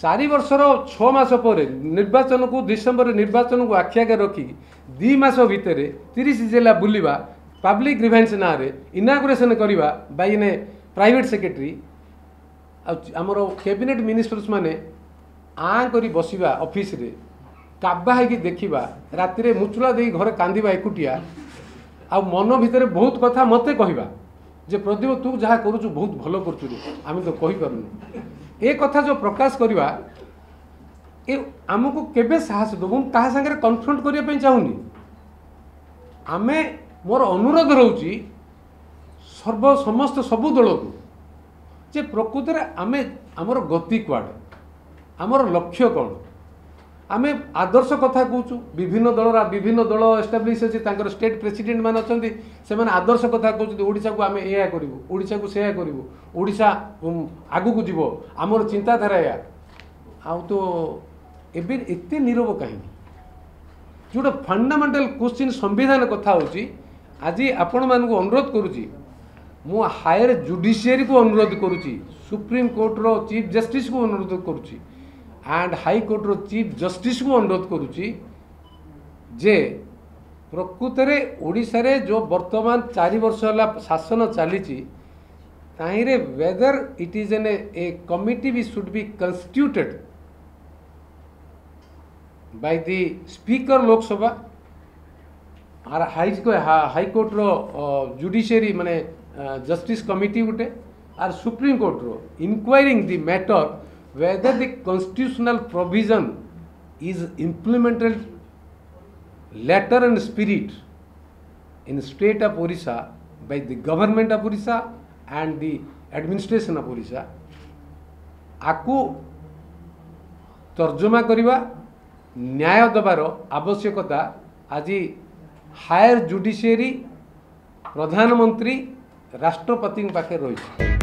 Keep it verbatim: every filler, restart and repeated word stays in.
चार वर्षर छः मास पर निर्वाचन को डिसेम्बर निर्वाचन को आखि आगे रखी दी मास भितर तीस जिला बुलवा पब्लिक ग्रीवेंस ना रे इनागुरेसन करवा बाय ने प्राइवेट सेक्रेटरी आमर कैबिनेट मिनिस्टर्स माने आँ करी बसवा ऑफिस रे काबा है देखा राति मुचुला दे घर कांदिबा एकुटिया आ मन भितर बहुत कथा मते कहवा जे प्रदीप तू जहाँ करूँ बहुत भल कर आम तो कहीपरूँ ए कथा जो प्रकाश करवा ए आमको केबे साहस दबु कहा संगे कन्फ्रंट करने चाहूनी आमे मोर अनुरोध रोची सर्व समस्त सबु दल को जे प्रकृत में आमे आमर गति कुआड़े आमर लक्ष्य कौन आमे आदर्श कथा कहूँ विभिन्न दल विभिन्न दल एस्टाब्लीश अच्छे स्टेट प्रेसिडेंट मान अच्छा से आदर्श कथा कहते ओडिशा को आमे एया करूँ ओडिशा को सेया करूँ ओडिशा आगु को जीव आमर चिंताधारा या आ तो एबे एते नीरव कहीं जोटा फंडामेंटल क्वेश्चन संविधान कथा होची आज आपण मान को अनुरोध करुच्ची मु हायर जुडिशियरी को अनुरोध करुच्ची सुप्रीम कोर्ट रो चीफ जस्टिस को अनुरोध करुच्ची एंड हाई कोर्ट रो चीफ जस्टिस को अनुरोध करुच्ची जे प्रकृत में ओडिशा रे जो वर्तमान चार वर्ष है शासन चली ताहिरे whether it is an a committee भी should be constituted by the speaker Lok Sabha or high high court or judiciary माने जस्टिस कमिटी गुटे or supreme court or inquiring the matter whether the constitutional provision is implemented letter and spirit in state of Odisha by the government of Odisha and the administration of Odisha आकु तर्जमा करिवा न्याय दबार आवश्यकता आज higher judiciary प्रधानमंत्री राष्ट्रपति पाखे रही।